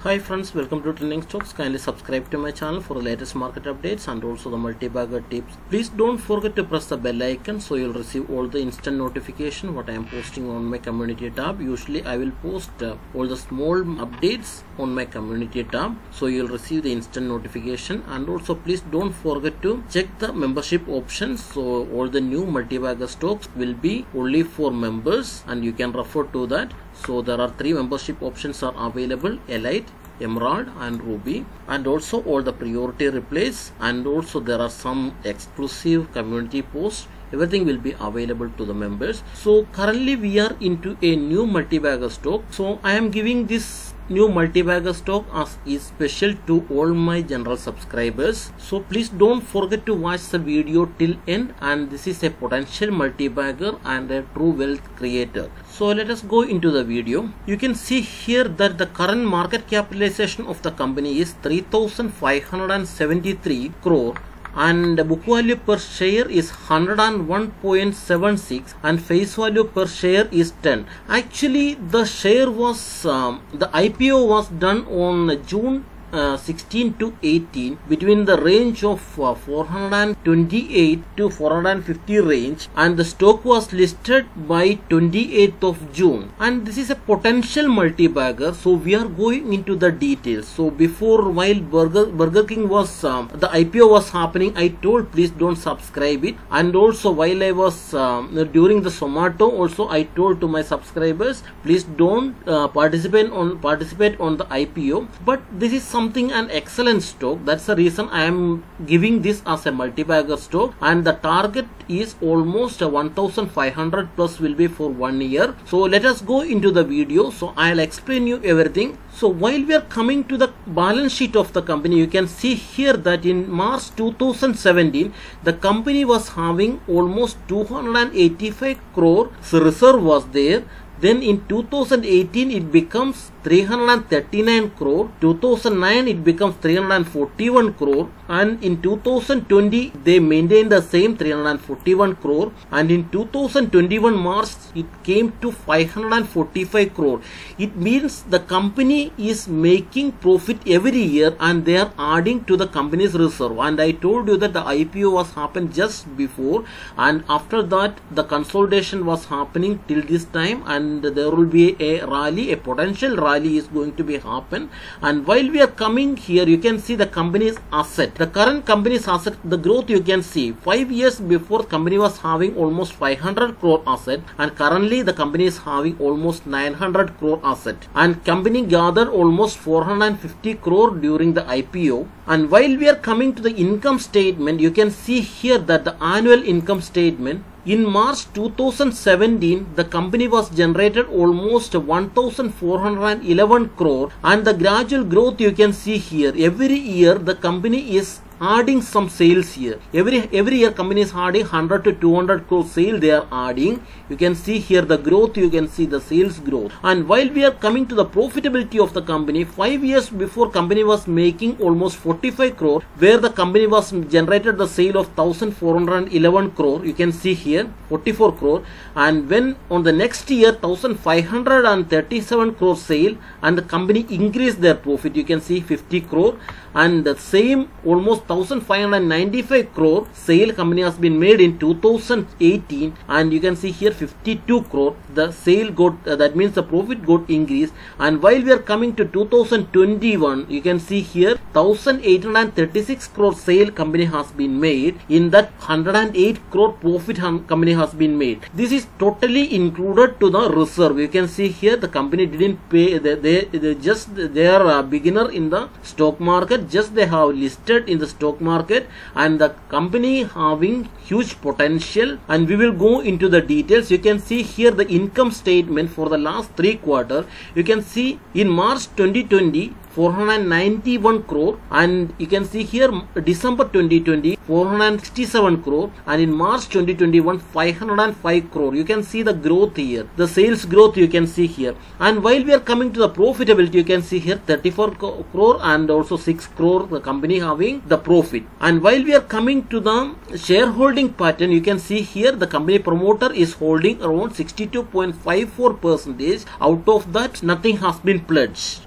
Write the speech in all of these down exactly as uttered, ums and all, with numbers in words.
Hi friends, welcome to Trending Stocks. Kindly subscribe to my channel for the latest market updates and also the multi-bagger tips. Please don't forget to press the bell icon so you'll receive all the instant notification what I am posting on my community tab. Usually I will post uh, all the small updates on my community tab, so you'll receive the instant notification. And also please don't forget to check the membership options, so all the new multi-bagger stocks will be only for members and you can refer to that. So there are three membership options are available: Elite, Emerald and Ruby, and also all the priority replays, and also there are some exclusive community posts. Everything will be available to the members. So currently we are into a new multi-bagger stock, so I am giving this new multi-bagger stock as is special to all my general subscribers. So please don't forget to watch the video till end, and this is a potential multi-bagger and a true wealth creator. So let us go into the video. You can see here that the current market capitalization of the company is three thousand five hundred seventy-three crore, and book value per share is one hundred one point seven six and face value per share is ten. Actually the share was um, the I P O was done on June Uh, sixteen to eighteen, between the range of uh, four hundred twenty-eight to four hundred fifty range, and the stock was listed by twenty-eighth of June, and this is a potential multi-bagger. So we are going into the details. So before, while Burger Burger King was um, the I P O was happening, I told please don't subscribe it, and also while I was um, during the Zomato also I told to my subscribers please don't uh, participate on participate on the I P O. But this is some something an excellent stock. That's the reason I am giving this as a multi-bagger stock, and the target is almost one thousand five hundred plus will be for one year. So let us go into the video. So I'll explain you everything. So while we are coming to the balance sheet of the company, you can see here that in March two thousand seventeen the company was having almost two hundred eighty-five crore reserve was there. Then in two thousand eighteen it becomes three hundred thirty-nine crore, two thousand nine it becomes three hundred forty-one crore, and in two thousand twenty they maintained the same three hundred forty-one crore, and in two thousand twenty-one March it came to five hundred forty-five crore. It means the company is making profit every year and they are adding to the company's reserve. And I told you that the I P O was happened just before, and after that the consolidation was happening till this time, and there will be a rally, a potential rally is going to be happen. And while we are coming here, you can see the company's asset, the current company's asset, the growth you can see. Five years before company was having almost five hundred crore asset, and currently the company is having almost nine hundred crore asset, and company gathered almost four hundred fifty crore during the I P O. And while we are coming to the income statement, you can see here that the annual income statement in March two thousand seventeen the company was generated almost one thousand four hundred eleven crore, and the gradual growth you can see here. Every year the company is adding some sales here. Every every year company is adding one hundred to two hundred crore sale they are adding. You can see here the growth, you can see the sales growth. And while we are coming to the profitability of the company, five years before company was making almost forty-five crore, where the company was generated the sale of one thousand four hundred eleven crore. You can see here forty-four crore, and when on the next year one thousand five hundred thirty-seven crore sale, and the company increased their profit, you can see fifty crore, and the same almost one thousand five hundred ninety-five crore sale company has been made in two thousand eighteen, and you can see here fifty-two crore the sale got uh, that means the profit got increased. And while we are coming to two thousand twenty-one, you can see here one thousand eight hundred thirty-six crore sale company has been made. In that one hundred eight crore profit company has been made. This is totally included to the reserve. You can see here the company didn't pay, they, they, they just they are a beginner in the stock market, just they have listed in the stock market, and the company having huge potential. And we will go into the details. You can see here the income statement for the last three quarter. You can see in March twenty twenty four hundred ninety-one crore, and you can see here December twenty twenty four hundred sixty-seven crore, and in March twenty twenty-one five hundred five crore. You can see the growth here, the sales growth you can see here. And while we are coming to the profitability, you can see here thirty-four crore and also six crore the company having the profit. And while we are coming to the shareholding pattern, you can see here the company promoter is holding around sixty-two point five four percentage. Out of that, nothing has been pledged.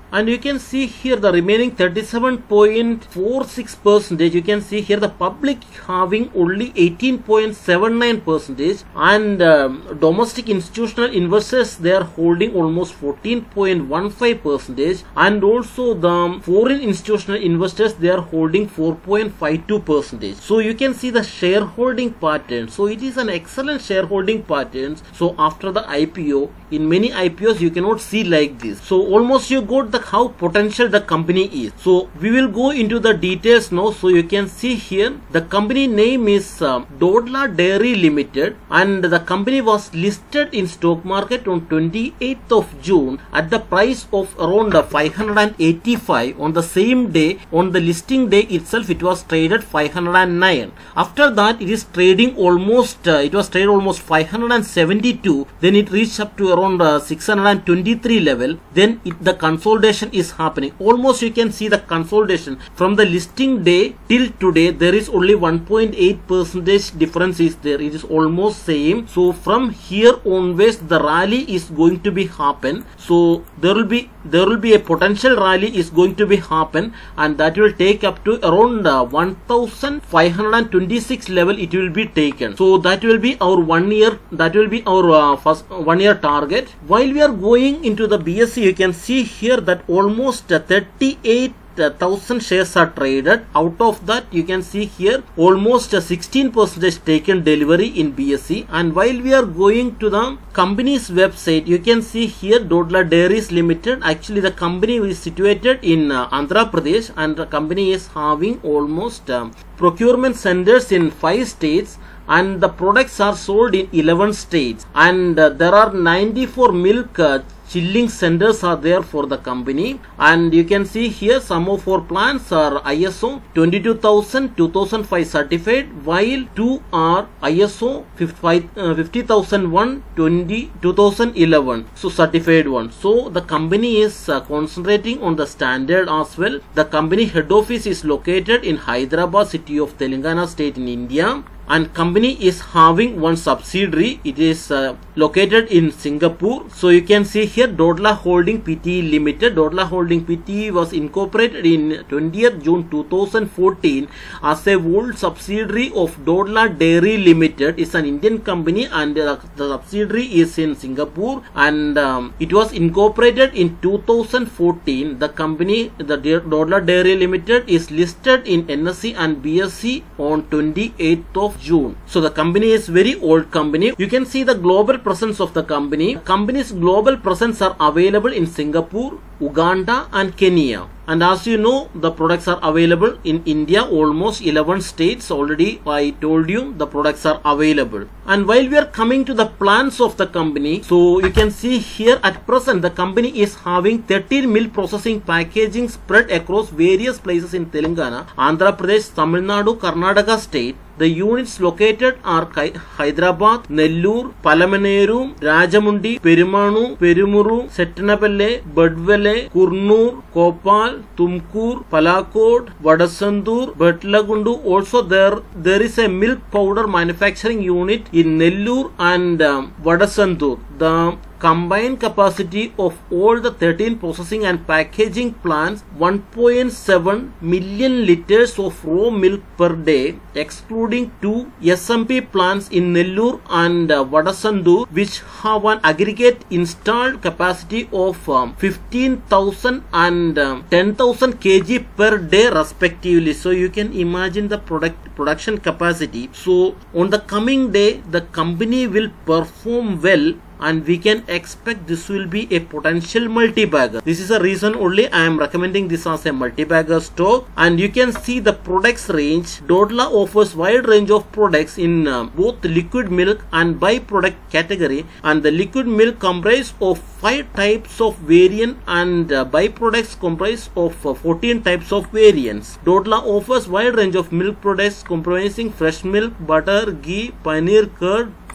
And you can see here the remaining thirty-seven point four six percent. You can see here the public having only eighteen point seven nine percent, and um, domestic institutional investors they are holding almost fourteen point one five percent, and also the foreign institutional investors they are holding four point five two percent. So you can see the shareholding pattern. So it is an excellent shareholding pattern. So after the I P O, in many I P Os you cannot see like this. So almost you got the how potential the company is. So we will go into the details now. So you can see here the company name is uh, Dodla Dairy Limited, and the company was listed in stock market on twenty-eighth of June at the price of around five hundred eighty-five. On the same day, on the listing day itself, it was traded five hundred nine. After that, it is trading almost uh, it was traded almost five hundred seventy-two. Then it reached up to around uh, six hundred twenty-three level. Then it, the consolidation is happening. Almost you can see the consolidation from the listing day till today. There is only one point eight percentage difference is there. It is almost same. So from here onwards, the rally is going to be happen. So there will be there will be a potential rally is going to be happen, and that will take up to around uh, one thousand five hundred twenty-six level. It will be taken. So that will be our one year. That will be our uh, first uh, one year target. While we are going into the B S E, you can see here that almost uh, thirty-eight thousand shares are traded. Out of that, you can see here almost a sixteen percent taken delivery in B S E. And while we are going to the company's website, you can see here Dodla Dairies Limited. Actually, the company is situated in uh, Andhra Pradesh, and the company is having almost um, procurement centers in five states, and the products are sold in eleven states, and uh, there are ninety-four milk uh, chilling centers are there for the company. And you can see here some of our plants are I S O twenty-two thousand two thousand five certified, while two are I S O fifty thousand one twenty two thousand eleven, so certified one. So the company is uh, concentrating on the standard as well. The company head office is located in Hyderabad, city of Telangana state in India, and company is having one subsidiary. It is uh, located in Singapore. So you can see here Dodla Holding Pte Limited. Dodla Holding Pte was incorporated in twentieth June two thousand fourteen as a whole subsidiary of Dodla Dairy Limited. It's an Indian company, and uh, the subsidiary is in Singapore, and um, it was incorporated in two thousand fourteen. The company, the Dodla Dairy Limited, is listed in N S E and B S E on twenty-eighth of June. So the company is very old company. You can see the global presence of the company. Company's global presence are available in Singapore, Uganda, and Kenya. And as you know, the products are available in India, almost eleven states. Already I told you the products are available. And while we are coming to the plans of the company, so you can see here at present the company is having thirteen milk processing packaging spread across various places in Telangana, Andhra Pradesh, Tamil Nadu, Karnataka state. The units located are Hyderabad, Nellore, Palamaneru, Rajamundi, Perimanu, Perimuru, Settanapelle, Badvele, Kurnoor, Kopal, Tumkur, Palakod, Vadasandur, Betlagundu. Also there there is a milk powder manufacturing unit in Nellore and um, Vadasandur. The combined capacity of all the thirteen processing and packaging plants one point seven million liters of raw milk per day, excluding two S M P plants in Nellore and uh, Vadasandur, which have an aggregate installed capacity of um, fifteen thousand and um, ten thousand kilograms per day respectively. So you can imagine the product production capacity. So on the coming day, the company will perform well, and we can expect this will be a potential multi-bagger. This is a reason only I am recommending this as a multi-bagger stock. And you can see the products range. Dodla offers wide range of products in uh, both liquid milk and byproduct category, and the liquid milk comprise of five types of variant, and uh, byproducts comprise of uh, fourteen types of variants. Dodla offers wide range of milk products comprising fresh milk, butter, ghee, paneer, curd,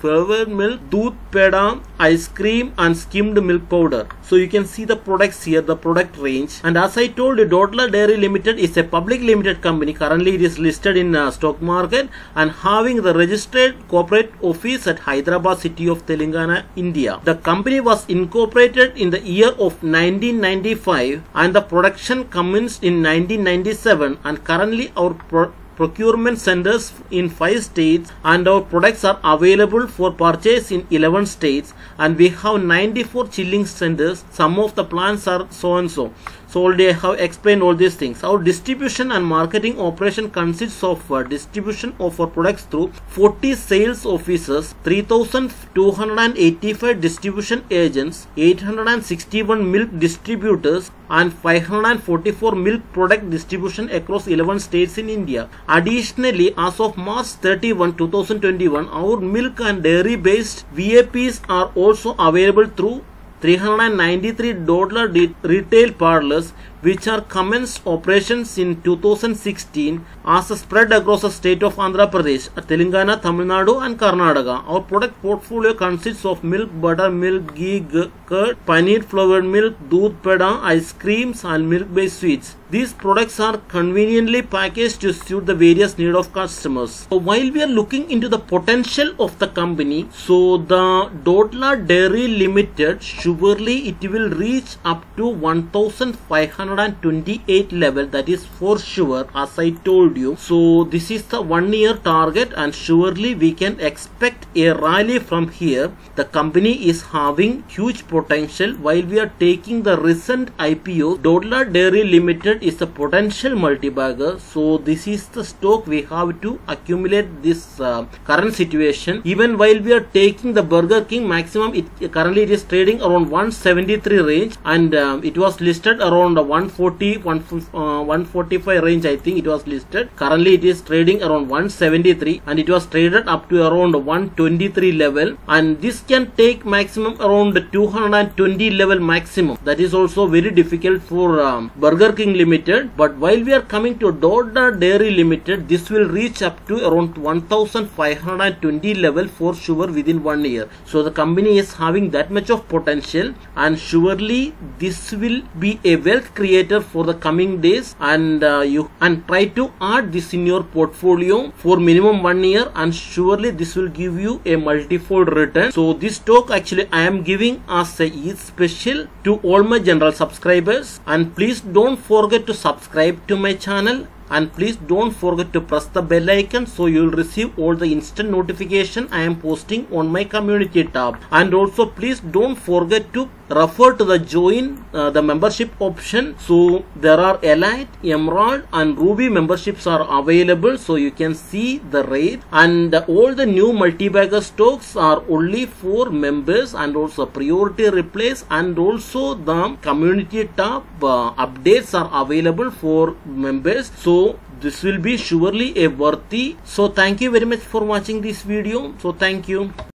flavored milk, doodh peda, ice cream and skimmed milk powder. So you can see the products here, the product range. And as I told you, Dodla Dairy Limited is a public limited company. Currently it is listed in uh, stock market and having the registered corporate office at Hyderabad city of Telangana, India. The company was incorporated in the year of nineteen ninety-five and the production commenced in nineteen ninety-seven, and currently our pro procurement centers in five states and our products are available for purchase in eleven states, and we have ninety-four chilling centers. Some of the plants are so and so. So already I have explained all these things. Our distribution and marketing operation consists of uh, distribution of our products through forty sales officers, three thousand two hundred eighty-five distribution agents, eight hundred sixty-one milk distributors and five hundred forty-four milk product distribution across eleven states in India. Additionally, as of March thirty-first two thousand twenty-one, our milk and dairy based V A Ps are also available through three hundred ninety-three Dodla retail parlors, which are commenced operations in two thousand sixteen as a spread across the state of Andhra Pradesh, Telangana, Tamil Nadu and Karnataka. Our product portfolio consists of milk, butter, milk, ghee, curd, paneer, flavored milk, doodh peda, ice creams and milk-based sweets. These products are conveniently packaged to suit the various needs of customers. So while we are looking into the potential of the company, so the Dodla Dairy Limited, surely it will reach up to one thousand five hundred twenty-eight level, that is for sure, as I told you. So this is the one year target and surely we can expect a rally from here. The company is having huge potential. While we are taking the recent I P O, Dodla Dairy Limited is a potential multi-bagger. So this is the stock we have to accumulate this uh, current situation. Even while we are taking the Burger King maximum, it currently it is trading around one seventy-three range and uh, it was listed around one forty, one forty-five range. I think it was listed. Currently it is trading around one seventy-three and it was traded up to around one twenty-three level, and this can take maximum around two hundred twenty level maximum. That is also very difficult for um, Burger King Limited. But while we are coming to Dodla Dairy Limited, this will reach up to around one thousand five hundred twenty level for sure within one year. So the company is having that much of potential and surely this will be a wealth creator for the coming days, and uh, you and try to add this in your portfolio for minimum one year and surely this will give you a multifold return. So this stock actually I am giving as a Eid special to all my general subscribers, and please don't forget to subscribe to my channel. And please don't forget to press the bell icon so you will receive all the instant notification I am posting on my community tab. And also please don't forget to refer to the join uh, the membership option. So there are Elite, Emerald and Ruby memberships are available, so you can see the rate, and uh, all the new multi-bagger stocks are only for members, and also priority replace and also the community tab uh, updates are available for members. So this will be surely a worthy. So thank you very much for watching this video. So thank you.